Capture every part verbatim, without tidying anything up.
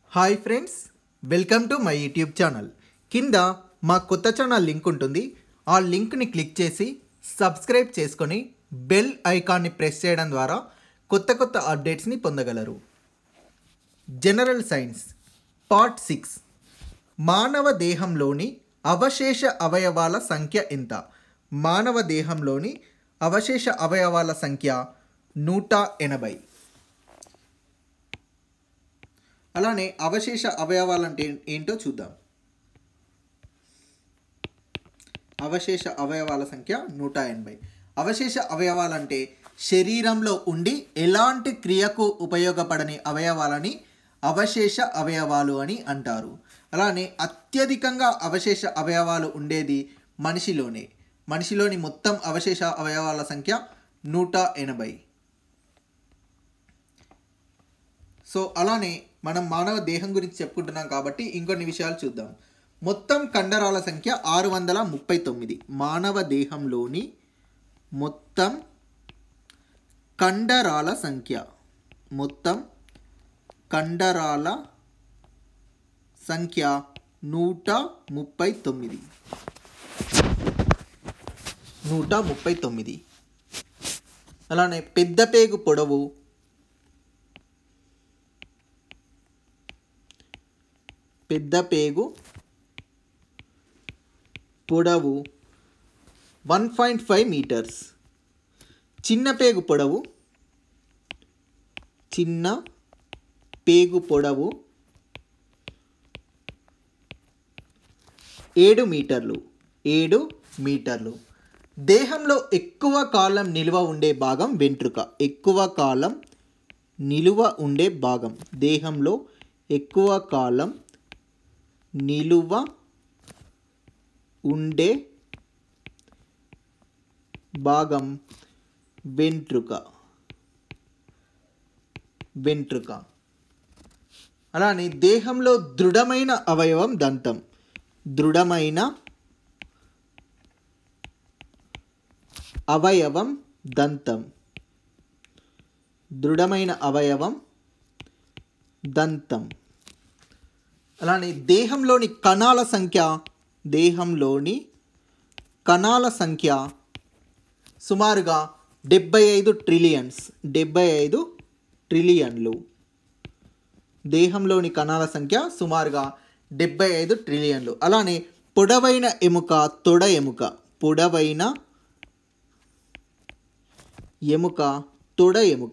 Hi friends, welcome to my YouTube channel. కింద మా కొత్త ఛానల్ లింక్ ఉంటుంది. ఆ లింక్ని క్లిక్ చేసి సబ్స్క్రైబ్ చేసుకొని బెల్ ఐకాన్ని ప్రెస్ చేయడం ద్వారా కొత్త కొత్త అప్డేట్స్ని పొందగలరు. జనరల్ సైన్స్ పార్ట్ సిక్స్, మానవ దేహంలోని అవశేష అవయవాల సంఖ్య ఎంత? మానవ దేహంలోని అవశేష అవయవాల సంఖ్య నూట ఎనభై. అలానే అవశేష అవయవాలంటే ఏంటో చూద్దాం. అవశేష అవయవాల సంఖ్య నూట ఎనభై. అవశేష అవయవాలంటే శరీరంలో ఉండి ఎలాంటి క్రియకు ఉపయోగపడని అవయవాలని అవశేష అవయవాలు అని అంటారు. అలానే అత్యధికంగా అవశేష అవయవాలు ఉండేది మనిషిలోనే. మనిషిలోని మొత్తం అవశేష అవయవాల సంఖ్య నూట ఎనభై. సో అలానే మనం మానవ దేహం గురించి చెప్పుకుంటున్నాం కాబట్టి ఇంకొన్ని విషయాలు చూద్దాం. మొత్తం కండరాల సంఖ్య ఆరు వందల ముప్పై తొమ్మిది. మానవ దేహంలోని మొత్తం కండరాల సంఖ్య మొత్తం కండరాల సంఖ్య నూట ముప్పై తొమ్మిది నూట ముప్పై తొమ్మిది. అలానే పెద్ద పేగు పొడవు పెద్ద పేగు పొడవు వన్ పాయింట్ ఫైవ్ మీటర్స్. చిన్న పేగు పొడవు చిన్న పేగు పొడవు ఏడు మీటర్లు ఏడు మీటర్లు. దేహంలో ఎక్కువ కాలం నిలువ ఉండే భాగం వెంట్రుక. ఎక్కువ కాలం నిలువ ఉండే భాగం దేహంలో ఎక్కువ కాలం నిలువ ఉండే భాగం వెంట్రుక వెంట్రుక అలానే దేహంలో దృఢమైన అవయవం దంతం. దృఢమైన అవయవం దంతం దృఢమైన అవయవం దంతం. అలానే దేహంలోని కణాల సంఖ్య దేహంలోని కణాల సంఖ్య సుమారుగా డెబ్బై ఐదు ట్రిలియన్స్ డెబ్బై ఐదు ట్రిలియన్లు. దేహంలోని కణాల సంఖ్య సుమారుగా డెబ్బై ఐదు ట్రిలియన్లు. అలానే పొడవైన ఎముక తొడ ఎముక పొడవైన ఎముక తొడ ఎముక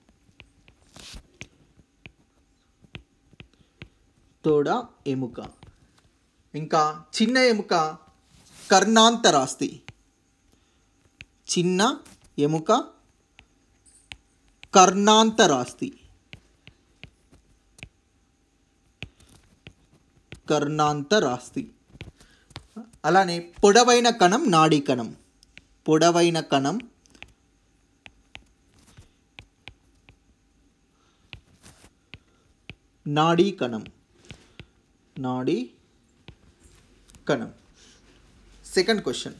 తోడ ఎముక. ఇంకా చిన్న ఎముక కర్ణాంతరాస్తి. చిన్న ఎముక కర్ణాంతరాస్తి కర్ణాంతరాస్తి. అలానే పొడవైన కణం నాడీ కణం. పొడవైన కణం నాడీ కణం నాడీ కణం. సెకండ్ క్వశ్చన్,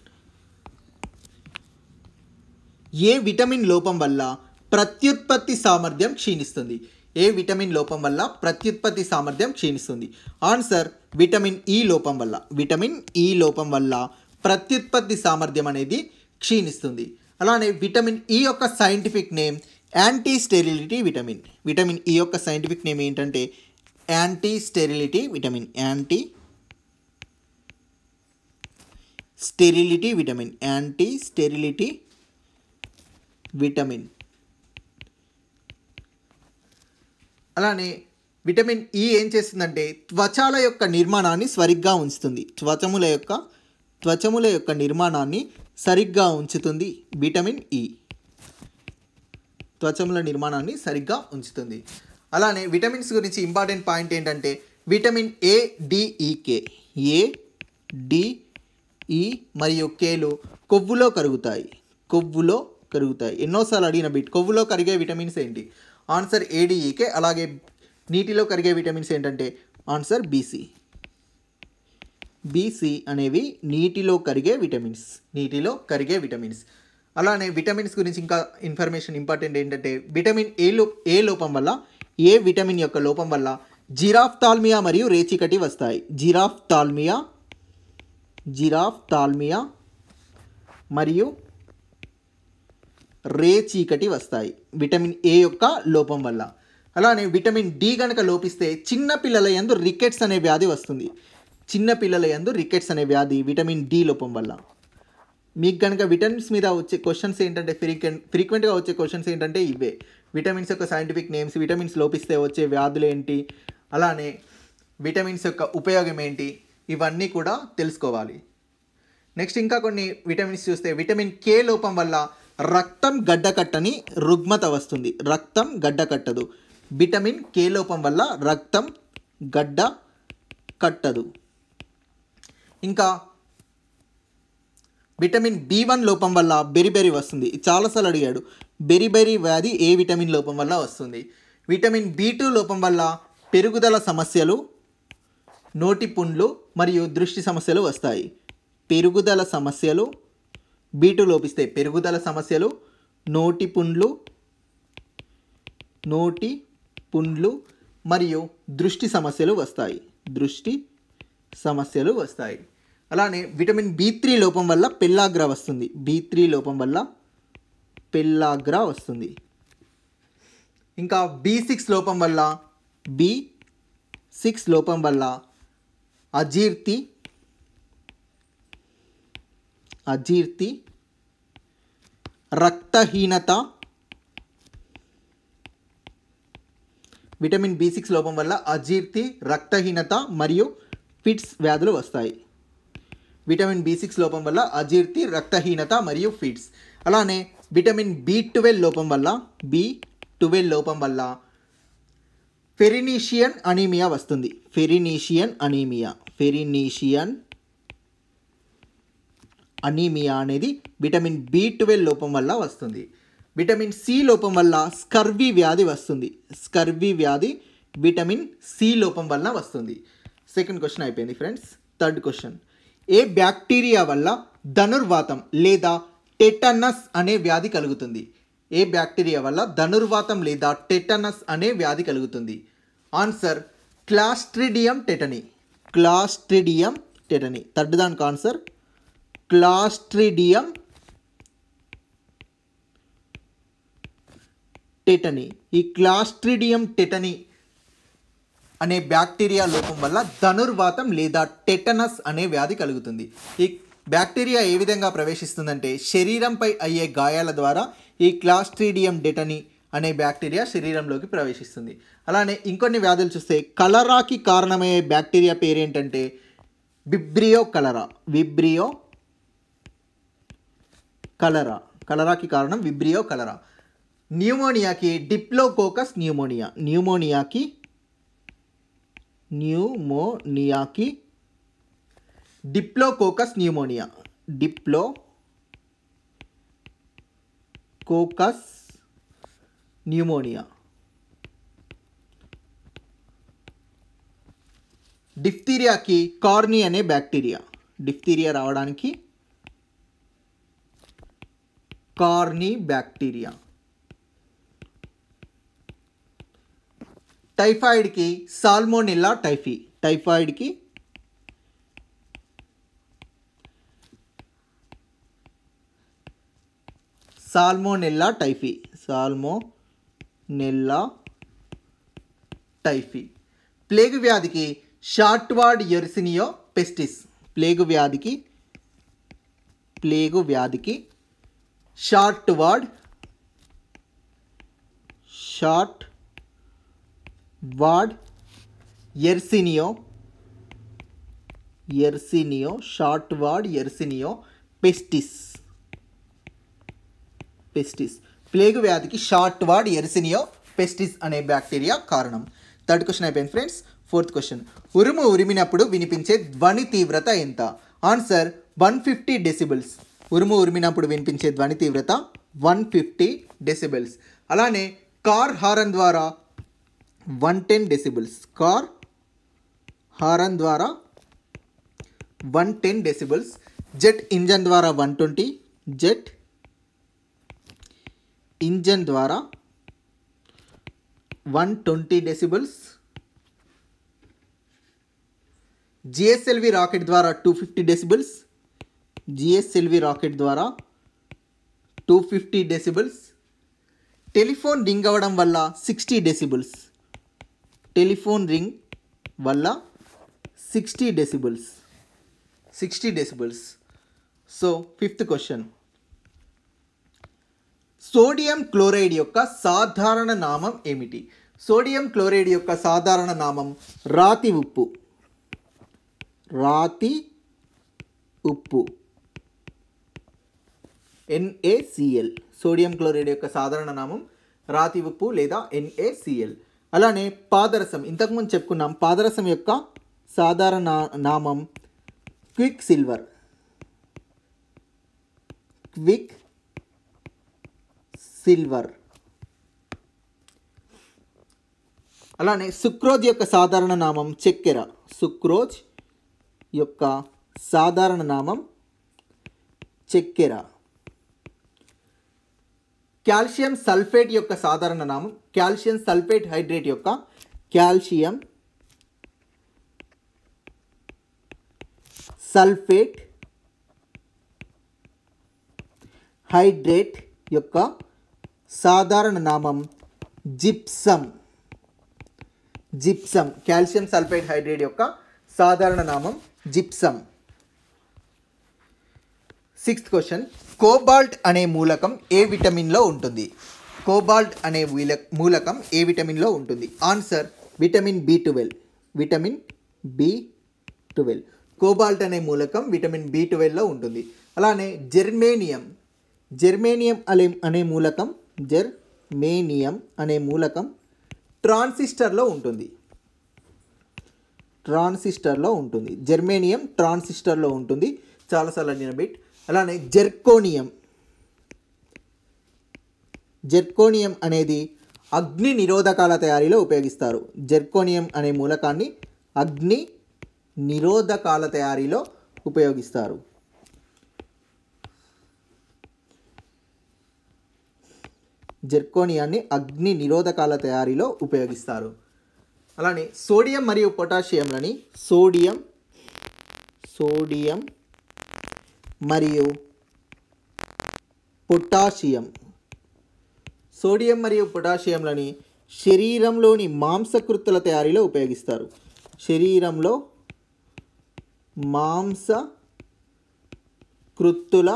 ఏ విటమిన్ లోపం వల్ల ప్రత్యుత్పత్తి సామర్థ్యం క్షీణిస్తుంది? ఏ విటమిన్ లోపం వల్ల ప్రత్యుత్పత్తి సామర్థ్యం క్షీణిస్తుంది? ఆన్సర్ విటమిన్ ఈ లోపం వల్ల. విటమిన్ ఈ లోపం వల్ల ప్రత్యుత్పత్తి సామర్థ్యం అనేది క్షీణిస్తుంది. అలానే విటమిన్ ఈ యొక్క scientific name anti sterility vitamin. Vitamin E యొక్క సైంటిఫిక్ నేమ్ ఏంటంటే anti sterility vitamin. Anti sterility vitamin anti sterility vitamin. అలానే విటమిన్ ఈ ఏం చేస్తుందంటే త్వచాల యొక్క నిర్మాణాన్ని సరిగ్గా ఉంచుతుంది. త్వచముల యొక్క త్వచముల యొక్క నిర్మాణాన్ని సరిగ్గా ఉంచుతుంది విటమిన్ ఈ. త్వచముల నిర్మాణాన్ని సరిగ్గా ఉంచుతుంది. అలానే విటమిన్స్ గురించి ఇంపార్టెంట్ పాయింట్ ఏంటంటే vitamin A, D E K A, D, E మరియు కేలు కొవ్వులో కరుగుతాయి. కొవ్వులో కరుగుతాయి. ఎన్నోసార్లు అడిగిన బిట్ కొవ్వులో కరిగే విటమిన్స్ ఏంటి? Answer A D E K. అలాగే నీటిలో కరిగే విటమిన్స్ ఏంటంటే ఆన్సర్ బీసీ. బీసీ అనేవి నీటిలో కరిగే విటమిన్స్. నీటిలో కరిగే విటమిన్స్. అలానే విటమిన్స్ గురించి ఇంకా ఇన్ఫర్మేషన్ ఇంపార్టెంట్ ఏంటంటే విటమిన్ ఏ లో ఏ లోపం వల్ల ఏ విటమిన్ యొక్క లోపం వల్ల జిరాఫ్థాల్మియా మరియు రేచీకటి వస్తాయి. జిరాఫ్థాల్మియా జిరాఫ్థాల్మియా మరియు రేచీకటి వస్తాయి విటమిన్ ఏ యొక్క లోపం వల్ల. అలానే విటమిన్ డి కనుక లోపిస్తే చిన్న పిల్లల యందు రికెట్స్ అనే వ్యాధి వస్తుంది. చిన్న పిల్లల యందు రికెట్స్ అనే వ్యాధి విటమిన్ డి లోపం వల్ల. మీకు కనుక విటమిన్స్ మీద వచ్చే క్వశ్చన్స్ ఏంటంటే ఫ్రీక్వెంట్ ఫ్రీక్వెంట్గా వచ్చే క్వశ్చన్స్ ఏంటంటే ఇవే, విటమిన్స్ యొక్క సైంటిఫిక్ నేమ్స్, విటమిన్స్ లోపిస్తే వచ్చే వ్యాధులు ఏంటి, అలానే విటమిన్స్ యొక్క ఉపయోగం ఏంటి, ఇవన్నీ కూడా తెలుసుకోవాలి. నెక్స్ట్ ఇంకా కొన్ని విటమిన్స్ చూస్తే విటమిన్ కే లోపం వల్ల రక్తం గడ్డకట్టని రుగ్మత వస్తుంది. రక్తం గడ్డ కట్టదు. విటమిన్ కే లోపం వల్ల రక్తం గడ్డ కట్టదు. ఇంకా విటమిన్ బి వన్ లోపం వల్ల బెరిబెరి వస్తుంది. చాలాసార్లు అడిగాడు. బెరిబెరి వ్యాధి ఏ విటమిన్ లోపం వల్ల వస్తుంది? విటమిన్ బి టూ లోపం వల్ల పెరుగుదల సమస్యలు, నోటి పుండ్లు మరియు దృష్టి సమస్యలు వస్తాయి. పెరుగుదల సమస్యలు, బి టూ లోపిస్తే పెరుగుదల సమస్యలు, నోటి పుండ్లు నోటి పుండ్లు మరియు దృష్టి సమస్యలు వస్తాయి. దృష్టి సమస్యలు వస్తాయి. అలానే విటమిన్ బి త్రీ లోపం వల్ల పెల్లాగ్రా వస్తుంది. బి త్రీ లోపం వల్ల పెల్లాగ్రా వస్తుంది. ఇంకా బి సిక్స్ లోపం వల్ల బి సిక్స్ లోపం వల్ల అజీర్తి అజీర్తి రక్తహీనత విటమిన్ బి సిక్స్ లోపం వల్ల అజీర్తి, రక్తహీనత మరియు ఫిట్స్ వ్యాధులు వస్తాయి. విటమిన్ బి సిక్స్ లోపం వల్ల అజీర్తి, రక్తహీనత మరియు ఫిట్స్. అలానే విటమిన్ బి ట్వెల్వ్ లోపం వల్ల బి ట్వెల్వ్ లోపం వల్ల ఫెరినీషియన్ అనీమియా వస్తుంది. ఫెరినీషియన్ అనీమియా ఫెరినీషియన్ అనీమియా అనేది విటమిన్ బి ట్వెల్వ్ లోపం వల్ల వస్తుంది. విటమిన్ సి లోపం వల్ల స్కర్వీ వ్యాధి వస్తుంది. స్కర్వీ వ్యాధి విటమిన్ సి లోపం వల్ల వస్తుంది. సెకండ్ క్వశ్చన్ అయిపోయింది ఫ్రెండ్స్. థర్డ్ క్వశ్చన్, ఏ బ్యాక్టీరియా వల్ల ధనుర్వాతం లేదా టెటనస్ అనే వ్యాధి కలుగుతుంది? ఏ బ్యాక్టీరియా వల్ల ధనుర్వాతం లేదా టెటనస్ అనే వ్యాధి కలుగుతుంది? Answer clostridium tetani. Clostridium tetani. Third దానికి ఆన్సర్ క్లాస్ట్రిడియం టెటనీ. ఈ క్లాస్ట్రిడియం టెటనీ అనే బ్యాక్టీరియా లోపం వల్ల ధనుర్వాతం లేదా టెటనస్ అనే వ్యాధి కలుగుతుంది. ఈ బ్యాక్టీరియా ఏ విధంగా ప్రవేశిస్తుందంటే శరీరంపై అయ్యే గాయాల ద్వారా ఈ క్లాస్ట్రిడియం టెటనీ అనే బ్యాక్టీరియా శరీరంలోకి ప్రవేశిస్తుంది. అలానే ఇంకొన్ని వ్యాధులు చూస్తే కలరాకి కారణమయ్యే బ్యాక్టీరియా పేరేంటంటే విబ్రియో కలరా. Vibrio cholera. కలరాకి కారణం విబ్రియో కలరా. న్యూమోనియాకి డిప్లోకోకస్ న్యూమోనియా. న్యూమోనియాకి న్యూమోనియాకి diplococcus pneumonia. Diplococcus pneumonia. డిఫ్తీరియాకి కార్నీ అనే బ్యాక్టీరియా. డిఫ్తీరియా రావడానికి కార్నీ బ్యాక్టీరియా. టైఫాయిడ్కి సాల్మోనెల్లా టైఫీ. టైఫాయిడ్కి salmonella typhi. Salmonella typhi. Plague వ్యాధికి షార్ట్వార్డ్ ఎర్సినియో పెస్టిస్. ప్లేగు వ్యాధికి ప్లేగు వ్యాధికి short word short word yersinia yersinia short word yersinia pestis. Pestis. Plague వ్యాధికి షార్ట్ వార్డ్ ఎర్సినియో పెస్టిస్ అనే బ్యాక్టీరియా కారణం. థర్డ్ క్వశ్చన్ అయిపోయింది friends. Fourth question, ఉరుము ఉరిమినప్పుడు వినిపించే ధ్వని తీవ్రత ఎంత? Answer one fifty decibels. ఉరుము ఉరిమినప్పుడు వినిపించే ధ్వని తీవ్రత వన్ ఫిఫ్టీ డెసిబుల్స్. అలానే కార్ హారన్ ద్వారా one ten decibels. Car horn ద్వారా one ten decibels. Jet engine ద్వారా వన్ ట్వంటీ. జెట్ ఇంజన్ ద్వారా one twenty decibels. GSLV rocket ద్వారా two fifty decibels GSLV rocket ద్వారా two fifty decibels telephone ring అవ్వడం వల్ల sixty decibels telephone ring వల్ల sixty decibels sixty decibels so fifth question sodium chloride యొక్క సాధారణ నామం ఏమిటి? సోడియం క్లోరైడ్ యొక్క సాధారణ నామం రాతి ఉప్పు రాతి ఉప్పు ఎన్ఏసిఎల్. సోడియం క్లోరైడ్ యొక్క సాధారణ నామం రాతి ఉప్పు లేదా ఎన్ఏసిఎల్. అలానే పాదరసం, ఇంతకుముందు చెప్పుకున్నాం. పాదరసం యొక్క సాధారణ నామం క్విక్ సిల్వర్ క్విక్ సిల్వర్. అలానే సుక్రోజ్ యొక్క సాధారణ నామం చక్కెర సుక్రోజ్ యొక్క సాధారణ నామం చక్కెర. కాల్షియం సల్ఫేట్ యొక్క సాధారణ నామం కాల్షియం సల్ఫేట్ హైడ్రేట్ యొక్క కాల్షియం సల్ఫేట్ హైడ్రేట్ యొక్క సాధారణ నామం gypsum gypsum. Calcium sulphate hydrate యొక్క సాధారణ నామం జిప్సం. సిక్స్త్ క్వశ్చన్ కోబాల్ట్ అనే మూలకం ఏ విటమిన్లో ఉంటుంది? కోబాల్ట్ అనే మూలకం ఏ విటమిన్లో ఉంటుంది? Answer vitamin B twelve vitamin B twelve. Cobalt అనే మూలకం విటమిన్ బి ట్వెల్వ్లో ఉంటుంది. అలానే జెర్మేనియం జెర్మేనియం అనే అనే మూలకం జెర్మేనియం అనే మూలకం ట్రాన్సిస్టర్లో ఉంటుంది ట్రాన్సిస్టర్లో ఉంటుంది జెర్మేనియం ట్రాన్సిస్టర్లో ఉంటుంది. చాలాసార్లు అడిగిన బిట్. అలానే జెర్కోనియం జెర్కోనియం అనేది అగ్ని నిరోధకాల తయారీలో ఉపయోగిస్తారు. జెర్కోనియం అనే మూలకాన్ని అగ్ని నిరోధకాల తయారీలో ఉపయోగిస్తారు. జెర్కోనియాన్ని అగ్ని నిరోధకాల తయారీలో ఉపయోగిస్తారు. అలానే సోడియం మరియు పొటాషియంలని సోడియం సోడియం మరియు పొటాషియం సోడియం మరియు పొటాషియంలని శరీరంలోని మాంసకృత్తుల తయారీలో ఉపయోగిస్తారు. శరీరంలో మాంసకృత్తుల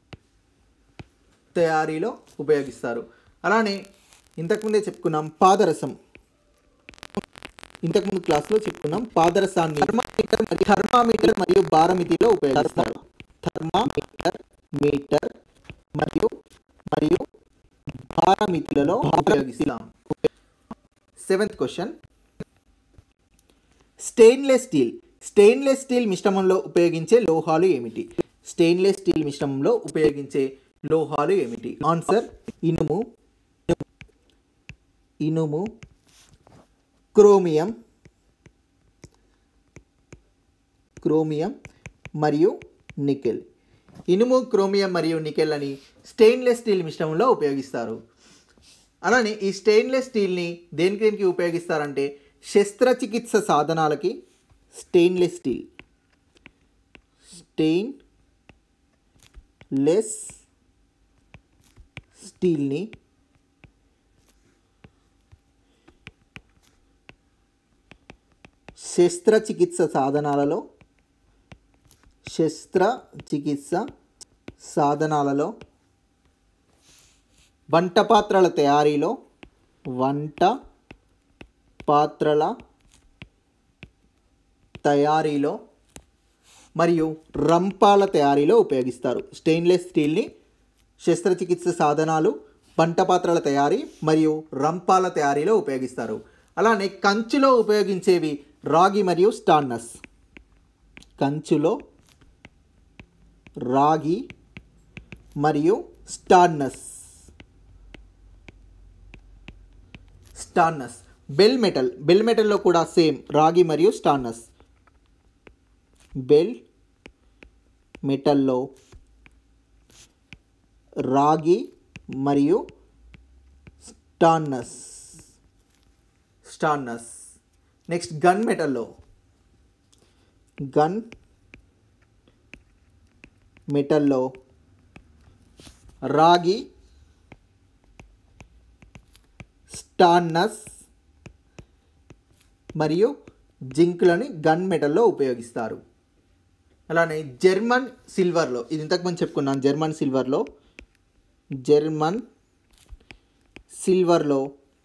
తయారీలో ఉపయోగిస్తారు. అలానే ఇంతకుముందే చెప్పుకున్నాం పాదరసం ఇంతకుముందు క్లాస్లో చెప్పుకున్నాం పాదరసాన్ని థర్మామీటర్ మరియు థర్మామీటర్ మరియు బారమితిలో ఉపయోగిస్తారు. థర్మామీటర్ మీటర్ మరియు మరియు బారమితులలో ఉపయోగిస్తాం. Seventh question stainless steel stainless steel మిశ్రమంలో ఉపయోగించే లోహాలు ఏమిటి? స్టెయిన్లెస్ స్టీల్ మిశ్రమంలో ఉపయోగించే లోహాలు ఏమిటి? ఆన్సర్ ఇనుము ఇనుము క్రోమియం క్రోమియం మరియు నికెల్. ఇనుము క్రోమియం మరియు నికెల్ అని స్టెయిన్లెస్ స్టీల్ మిశ్రమంలో ఉపయోగిస్తారు. అలానే ఈ స్టెయిన్లెస్ స్టీల్ని దేనికి దేనికి ఉపయోగిస్తారంటే శస్త్రచికిత్స సాధనాలకి స్టెయిన్లెస్ స్టీల్ స్టెయిన్లెస్ స్టీల్ని శస్త్రచికిత్స సాధనాలలో శస్త్రచికిత్స సాధనాలలో వంట పాత్రల తయారీలో వంట పాత్రల తయారీలో మరియు రంపాల తయారీలో ఉపయోగిస్తారు. స్టెయిన్లెస్ స్టీల్ని శస్త్రచికిత్స సాధనాలు, వంట పాత్రల తయారీ మరియు రంపాల తయారీలో ఉపయోగిస్తారు. అలానే కంచులో ఉపయోగించేవి రాగి మరియు స్టాన్నస్. కంచులో రాగి మరియు stannous stannous bell metal bell మెటల్లో కూడా సేమ్ రాగి మరియు స్టాన్నస్. బెల్ మెటల్లో రాగి మరియు స్టాన్నస్ స్టాన్నస్ నెక్స్ట్ గన్ మెటల్లో గన్ మెటల్లో రాగి, స్టాన్నస్ మరియు జింక్లని గన్ మెటల్లో ఉపయోగిస్తారు. అలానే జర్మన్ సిల్వర్లో, ఇది ఇంతకుముందు చెప్పుకున్నాను, జర్మన్ సిల్వర్లో జర్మన్ సిల్వర్లో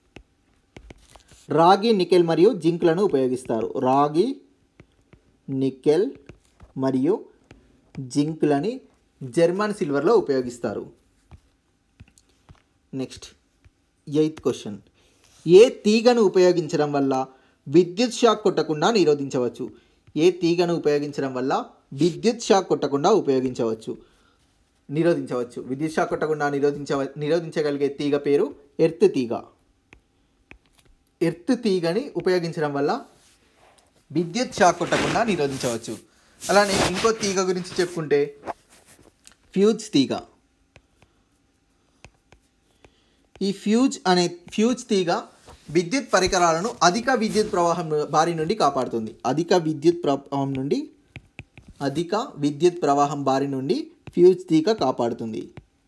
రాగి, నికెల్ మరియు జింక్లను ఉపయోగిస్తారు. రాగి, నికెల్ మరియు జింక్లని జర్మన్ సిల్వర్లో ఉపయోగిస్తారు. నెక్స్ట్ ఎయిత్ క్వశ్చన్, ఏ తీగను ఉపయోగించడం వల్ల విద్యుత్ షాక్ కొట్టకుండా నిరోధించవచ్చు? ఏ తీగను ఉపయోగించడం వల్ల విద్యుత్ షాక్ కొట్టకుండా ఉపయోగించవచ్చు నిరోధించవచ్చు విద్యుత్ షాక్ కొట్టకుండా నిరోధించ నిరోధించగలిగే తీగ పేరు ఎర్త్ తీగ. ఎర్త్ తీగని ఉపయోగించడం వల్ల విద్యుత్ షాక్ కొట్టకుండా నిరోధించవచ్చు. అలానే ఇంకో తీగ గురించి చెప్పుకుంటే ఫ్యూజ్ తీగ. ఈ ఫ్యూజ్ అనే ఫ్యూజ్ తీగ విద్యుత్ పరికరాలను అధిక విద్యుత్ ప్రవాహం బారి నుండి కాపాడుతుంది. అధిక విద్యుత్ ప్రవాహం నుండి అధిక విద్యుత్ ప్రవాహం బారి నుండి ఫ్యూజ్ తీగ కాపాడుతుంది.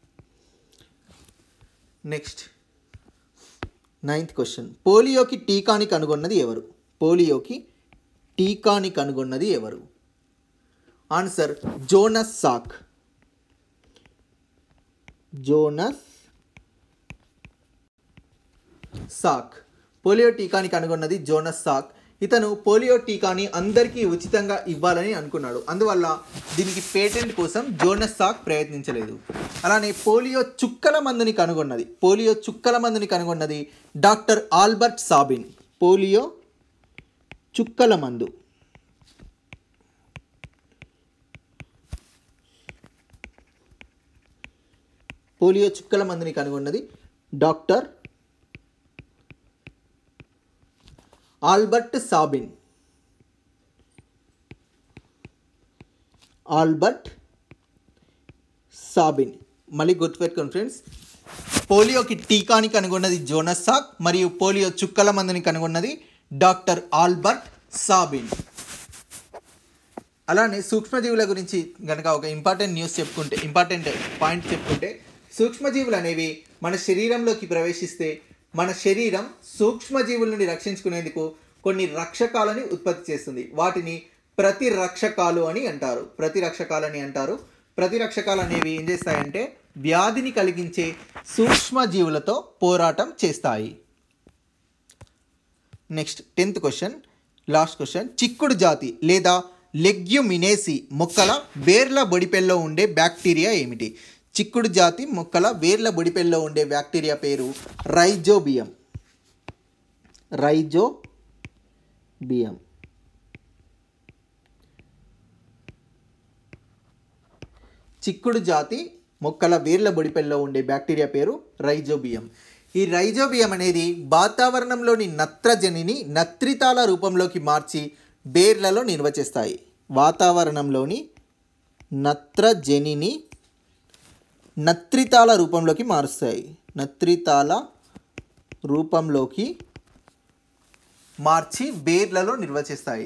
నెక్స్ట్ నైన్త్ క్వశ్చన్, పోలియోకి టీకాని కనుగొన్నది ఎవరు? పోలియోకి టీకాని కనుగొన్నది ఎవరు? Answer Jonas Salk. Jonas Salk polio టీకాని కనుగొన్నది జోనస్ సాక్. ఇతను పోలియో టీకాని అందరికీ ఉచితంగా ఇవ్వాలని అనుకున్నాడు. అందువల్ల దీనికి పేటెంట్ కోసం జోనస్ సాక్ ప్రయత్నించలేదు. అలానే పోలియో చుక్కల మందుని కనుగొన్నది పోలియో చుక్కల మందుని కనుగొన్నది డాక్టర్ ఆల్బర్ట్ సాబిన్. పోలియో చుక్కల మందు పోలియో చుక్కల మందుని కనుగొన్నది doctor Albert Sabin. Albert Sabin మళ్ళీ గుర్తుపెట్టుకోండి ఫ్రెండ్స్, పోలియోకి టీకాని కనుగొన్నది జోనస్ సాక్ మరియు పోలియో చుక్కల మందుని కనుగొన్నది డాక్టర్ ఆల్బర్ట్ సాబిన్. అలానే సూక్ష్మజీవుల గురించి కనుక ఒక ఇంపార్టెంట్ న్యూస్ చెప్పుకుంటే ఇంపార్టెంట్ పాయింట్ చెప్పుకుంటే సూక్ష్మజీవులు అనేవి మన శరీరంలోకి ప్రవేశిస్తే మన శరీరం సూక్ష్మజీవుల నుండి రక్షించుకునేందుకు కొన్ని రక్షకాలని ఉత్పత్తి చేస్తుంది. వాటిని ప్రతిరక్షకాలు అని అంటారు. ప్రతిరక్షకాలని అంటారు. ప్రతిరక్షకాలు అనేవి ఏం చేస్తాయంటే వ్యాధిని కలిగించే సూక్ష్మజీవులతో పోరాటం చేస్తాయి. Next tenth question, last question, చిక్కుడు జాతి లేదా లెగ్యుమినేసి మొక్కల వేర్ల బొడిపెల్లో ఉండే బ్యాక్టీరియా ఏమిటి? చిక్కుడు జాతి మొక్కల వేర్ల బొడిపెల్లో ఉండే బ్యాక్టీరియా పేరు రైజోబియం. రైజోబియం చిక్కుడు జాతి మొక్కల వేర్ల బొడిపెల్లో ఉండే బ్యాక్టీరియా పేరు రైజోబియం. ఈ రైజోబియం అనేది వాతావరణంలోని నత్రజనిని నత్రితాల రూపంలోకి మార్చి వేర్లలో నిల్వ చేస్తాయి. వాతావరణంలోని నత్రజనిని నత్రితాల రూపంలోకి మారుస్తాయి. నత్రితాల రూపంలోకి మార్చి వేర్లలో నిల్వ చేస్తాయి.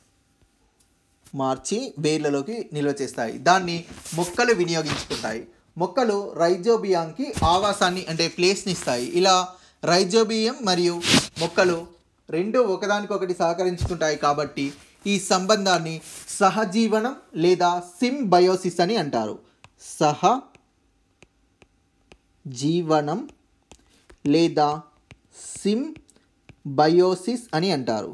మార్చి వేర్లలోకి నిల్వ చేస్తాయి. దాన్ని మొక్కలు వినియోగించుకుంటాయి. మొక్కలు రైజోబియంకి ఆవాసాన్ని అంటే ప్లేస్ని ఇస్తాయి. ఇలా రైజోబియం మరియు మొక్కలు రెండు ఒకదానికొకటి సహకరించుకుంటాయి కాబట్టి ఈ సంబంధాన్ని సహజీవనం లేదా సింబయోసిస్ అని అంటారు. సహ జీవనం లేదా సింబయోసిస్ అని అంటారు.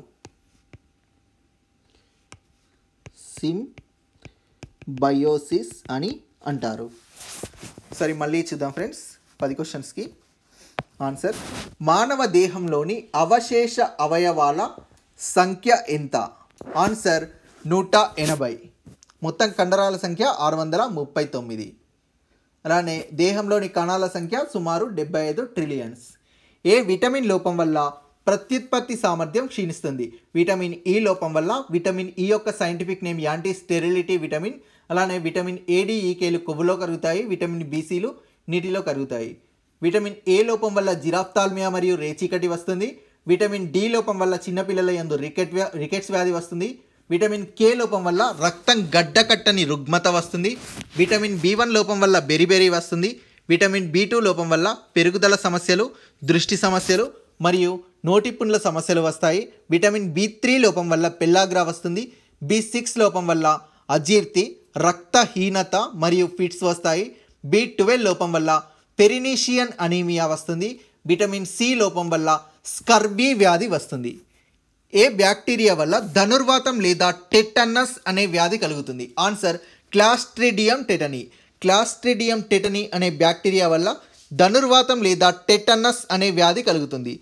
సింబయోసిస్ అని అంటారు. సరే మళ్ళీ చూద్దాం ఫ్రెండ్స్ పది క్వశ్చన్స్కి ఆన్సర్. మానవ దేహంలోని అవశేష అవయవాల సంఖ్య ఎంత? ఆన్సర్ నూట ఎనభై. మొత్తం కండరాల సంఖ్య ఆరు వందల ముప్పై తొమ్మిది. అలానే దేహంలోని కణాల సంఖ్య సుమారు డెబ్బై ఐదు ట్రిలియన్స్. ఏ విటమిన్ లోపం వల్ల ప్రత్యుత్పత్తి సామర్థ్యం క్షీణిస్తుంది? విటమిన్ ఈ లోపం వల్ల. విటమిన్ ఈ యొక్క scientific name anti sterility vitamin. అలానే విటమిన్ ఏడిఈకేలు కొవ్వులో కరుగుతాయి. విటమిన్ బీసీలు నీటిలో కరుగుతాయి. విటమిన్ ఏ లోపం వల్ల జిరాఫ్థాల్మియా మరియు రేచీకటి వస్తుంది. విటమిన్ డి లోపం వల్ల చిన్నపిల్లల యందు రికెట్ రికెట్స్ వ్యాధి వస్తుంది. విటమిన్ కే లోపం వల్ల రక్తం గడ్డకట్టని రుగ్మత వస్తుంది. విటమిన్ బి వన్ లోపం వల్ల బెరిబెరి వస్తుంది. విటమిన్ బి టూ లోపం వల్ల పెరుగుదల సమస్యలు, దృష్టి సమస్యలు మరియు నోటిపుండ్ల సమస్యలు వస్తాయి. విటమిన్ బి త్రీ లోపం వల్ల పెల్లాగ్రా వస్తుంది. బి సిక్స్ లోపం వల్ల అజీర్తి, రక్తహీనత మరియు ఫిట్స్ వస్తాయి. బి ట్వెల్వ్ లోపం వల్ల పెరినీషియన్ అనీమియా వస్తుంది. విటమిన్ సి లోపం వల్ల స్కర్బీ వ్యాధి వస్తుంది. ఏ బ్యాక్టీరియా వల్ల ధనుర్వాతం లేదా టెటనస్ అనే వ్యాధి కలుగుతుంది? Answer clostridium tetani. Clostridium tetani అనే బ్యాక్టీరియా వల్ల ధనుర్వాతం లేదా టెటనస్ అనే వ్యాధి కలుగుతుంది.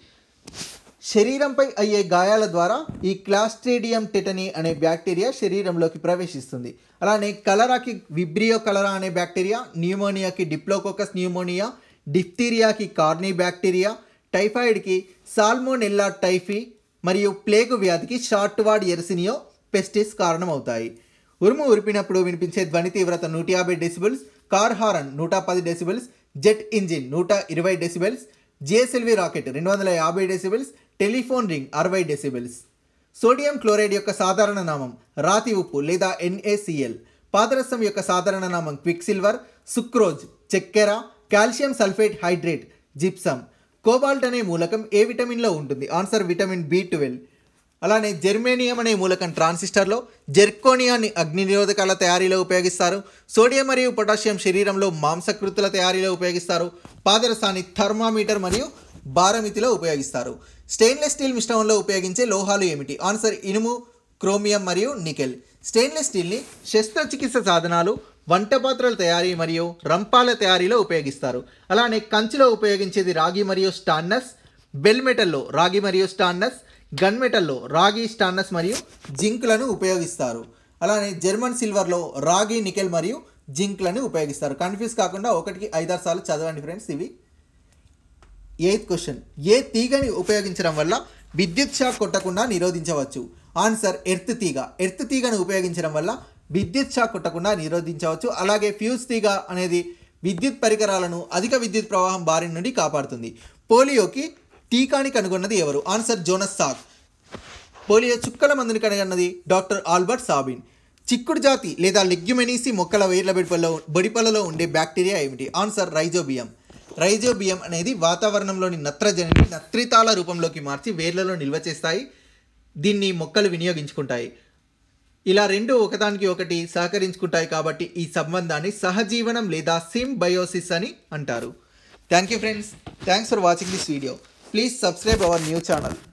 శరీరంపై అయ్యే గాయాల ద్వారా ఈ క్లాస్ట్రిడియం టెటనీ అనే బ్యాక్టీరియా శరీరంలోకి ప్రవేశిస్తుంది. అలానే కలరాకి విబ్రియో కలరా అనే బ్యాక్టీరియా, న్యూమోనియాకి డిప్లోకోకస్ న్యూమోనియా, డిప్తీరియాకి కార్నీ బ్యాక్టీరియా, టైఫాయిడ్కి సాల్మోనెల్లా టైఫీ మరియు ప్లేగు వ్యాధికి షార్ట్ వార్డ్ ఎర్సినియో పెస్టిస్ కారణమవుతాయి. ఉరుము ఉరిపినప్పుడు వినిపించే ధ్వని తీవ్రత నూట యాభై డెసిబెల్స్, కార్ హారన్ నూట పది డెసిబెల్స్, జెట్ ఇంజిన్ నూట ఇరవై డెసిబెల్స్, జిఎస్ఎల్వి రాకెట్ రెండు వందల యాభై డెసిబెల్స్, టెలిఫోన్ రింగ్ అరవై డెసిబెల్స్. సోడియం క్లోరైడ్ యొక్క సాధారణ నామం రాతి ఉప్పు లేదా ఎన్ఏసిఎల్. పాదరసం యొక్క సాధారణ నామం క్విక్ సిల్వర్, సుక్రోజ్ చక్కెర, calcium sulphate hydrate gypsum. Cobalt అనే మూలకం ఏ విటమిన్లో ఉంటుంది? Answer vitamin B twelve. అలానే జెర్మేనియం అనే మూలకం ట్రాన్సిస్టర్లో, జెర్కోనియాన్ని అగ్ని నిరోధకాల తయారీలో ఉపయోగిస్తారు. సోడియం మరియు పొటాషియం శరీరంలో మాంసకృతుల తయారీలో ఉపయోగిస్తారు. పాదరసాన్ని థర్మామీటర్ మరియు బారమితిలో ఉపయోగిస్తారు. స్టెయిన్లెస్ స్టీల్ మిశ్రమంలో ఉపయోగించే లోహాలు ఏమిటి? ఆన్సర్ ఇనుము, క్రోమియం మరియు నికెల్. స్టెయిన్లెస్ స్టీల్ని శస్త్రచికిత్స సాధనాలు, వంట పాత్రల తయారీ మరియు రంపాల తయారీలో ఉపయోగిస్తారు. అలానే కంచులో ఉపయోగించేది రాగి మరియు స్టాన్నస్, బెల్ మెటల్లో రాగి మరియు స్టాన్నస్, గన్ మెటల్లో రాగి, స్టాన్నస్ మరియు జింక్లను ఉపయోగిస్తారు. అలానే జర్మన్ సిల్వర్లో రాగి, నికెల్ మరియు జింక్లను ఉపయోగిస్తారు. కన్ఫ్యూజ్ కాకుండా ఒకటికి ఐదారు సార్లు చదవండి ఫ్రెండ్స్. ఇవి ఎయిత్ క్వశ్చన్. ఏ తీగని ఉపయోగించడం వల్ల విద్యుత్ షాక్ కొట్టకుండా నిరోధించవచ్చు? ఆన్సర్ ఎర్త్ తీగ. ఎర్త్ తీగను ఉపయోగించడం వల్ల విద్యుత్ షాక్ కొట్టకుండా నిరోధించవచ్చు. అలాగే ఫ్యూజ్ తీగ అనేది విద్యుత్ పరికరాలను అధిక విద్యుత్ ప్రవాహం బారి నుండి కాపాడుతుంది. పోలియోకి టీకాని కనుగొన్నది ఎవరు? Answer Jonas Salk. పోలియో చుక్కల మందుని కనుగొన్నది డాక్టర్ ఆల్బర్ట్ సాబిన్. చిక్కుడు జాతి లేదా లెగ్యుమెనీసి మొక్కల వేర్ల బొడిపల్లో బొడిపల్లలో ఉండే బ్యాక్టీరియా ఏమిటి? Answer rhizobium. రైజోబియం అనేది వాతావరణంలోని నత్రజనిని నత్రితాల రూపంలోకి మార్చి వేర్లలో నిల్వ చేస్తాయి. దీన్ని మొక్కలు వినియోగించుకుంటాయి. ఇలా రెండు ఒకదానికి ఒకటి సహకరించుకుంటాయి కాబట్టి ఈ సంబంధాన్ని సహజీవనం లేదా సింబయోసిస్ అని అంటారు. Thank you friends. Thanks for watching this video. Please subscribe our new channel.